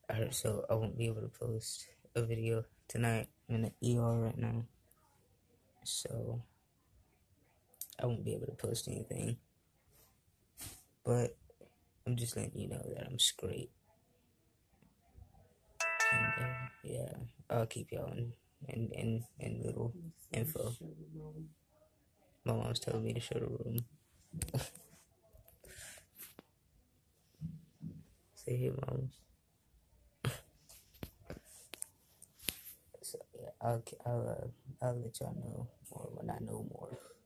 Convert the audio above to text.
Alright, so I won't be able to post a video tonight. I'm in the ER right now, so I won't be able to post anything. But I'm just letting you know that I'm straight. And yeah, I'll keep y'all in little info. My mom's telling me to show the room. Say hey, mom. So yeah, I'll let y'all know more when I know more.